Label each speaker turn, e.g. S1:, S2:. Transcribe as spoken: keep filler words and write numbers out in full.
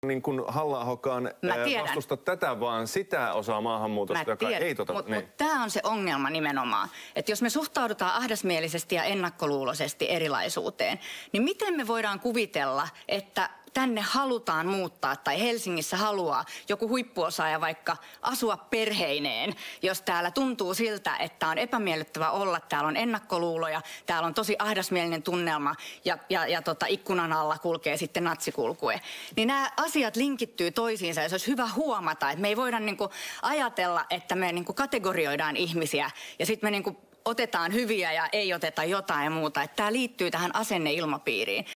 S1: niin kuin Halla-ahokaan vastusta tätä, vaan sitä osaa maahanmuutosta, joka ei tota...
S2: Mutta
S1: niin.
S2: mut tämä on se ongelma nimenomaan, että jos me suhtaudutaan ahdasmielisesti ja ennakkoluuloisesti erilaisuuteen, niin miten me voidaan kuvitella, että tänne halutaan muuttaa tai Helsingissä haluaa joku huippuosaaja vaikka asua perheineen, jos täällä tuntuu siltä, että on epämiellyttävä olla, täällä on ennakkoluuloja, täällä on tosi ahdasmielinen tunnelma ja, ja, ja tota, ikkunan alla kulkee sitten natsikulkue. Niin nämä asiat linkittyy toisiinsa ja se olisi hyvä huomata, että me ei voida niinku ajatella, että me niinku kategorioidaan ihmisiä ja sitten me niinku otetaan hyviä ja ei oteta jotain muuta. Että tämä liittyy tähän asenneilmapiiriin.